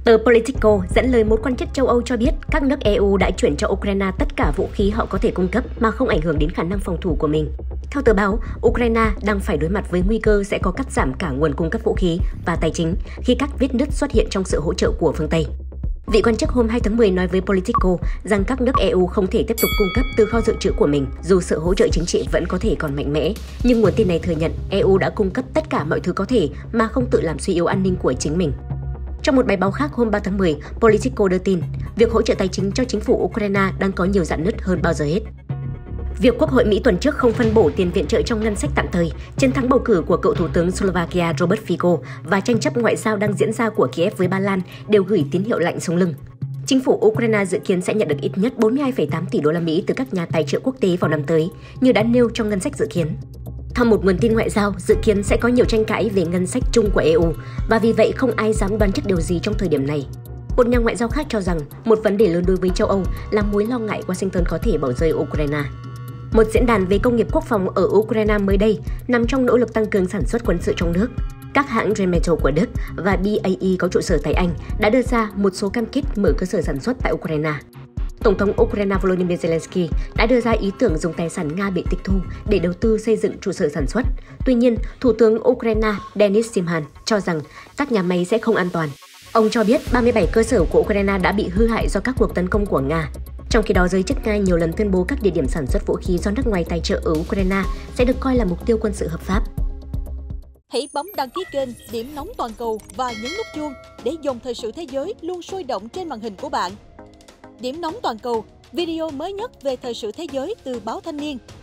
Tờ Politico dẫn lời một quan chức châu Âu cho biết các nước EU đã chuyển cho Ukraine tất cả vũ khí họ có thể cung cấp mà không ảnh hưởng đến khả năng phòng thủ của mình. Theo tờ báo, Ukraine đang phải đối mặt với nguy cơ sẽ có cắt giảm cả nguồn cung cấp vũ khí và tài chính khi các vết nứt xuất hiện trong sự hỗ trợ của phương Tây. Vị quan chức hôm 2 tháng 10 nói với Politico rằng các nước EU không thể tiếp tục cung cấp từ kho dự trữ của mình, dù sự hỗ trợ chính trị vẫn có thể còn mạnh mẽ. Nhưng nguồn tin này thừa nhận EU đã cung cấp tất cả mọi thứ có thể mà không tự làm suy yếu an ninh của chính mình. Trong một bài báo khác hôm 3 tháng 10, Politico đưa tin, việc hỗ trợ tài chính cho chính phủ Ukraine đang có nhiều rạn nứt hơn bao giờ hết. Việc Quốc hội Mỹ tuần trước không phân bổ tiền viện trợ trong ngân sách tạm thời, chiến thắng bầu cử của cựu Thủ tướng Slovakia Robert Fico và tranh chấp ngoại giao đang diễn ra của Kiev với Ba Lan đều gửi tín hiệu lạnh sống lưng. Chính phủ Ukraine dự kiến sẽ nhận được ít nhất 42,8 tỷ đô la Mỹ từ các nhà tài trợ quốc tế vào năm tới, như đã nêu trong ngân sách dự kiến. Theo một nguồn tin ngoại giao, dự kiến sẽ có nhiều tranh cãi về ngân sách chung của EU và vì vậy không ai dám đoán trước điều gì trong thời điểm này. Một nhà ngoại giao khác cho rằng một vấn đề lớn đối với châu Âu là mối lo ngại Washington có thể bỏ rơi Ukraine. Một diễn đàn về công nghiệp quốc phòng ở Ukraine mới đây nằm trong nỗ lực tăng cường sản xuất quân sự trong nước. Các hãng Rheinmetall của Đức và BAE có trụ sở tại Anh đã đưa ra một số cam kết mở cơ sở sản xuất tại Ukraine. Tổng thống Ukraine Volodymyr Zelensky đã đưa ra ý tưởng dùng tài sản Nga bị tịch thu để đầu tư xây dựng trụ sở sản xuất. Tuy nhiên, Thủ tướng Ukraine Denis Shmyhal cho rằng các nhà máy sẽ không an toàn. Ông cho biết 37 cơ sở của Ukraine đã bị hư hại do các cuộc tấn công của Nga. Trong khi đó, giới chức Nga nhiều lần tuyên bố các địa điểm sản xuất vũ khí do nước ngoài tài trợ ở Ukraine sẽ được coi là mục tiêu quân sự hợp pháp. Hãy bấm đăng ký kênh Điểm Nóng Toàn cầu và nhấn nút chuông để dòng thời sự thế giới luôn sôi động trên màn hình của bạn. Điểm Nóng Toàn cầu, video mới nhất về thời sự thế giới từ báo Thanh niên.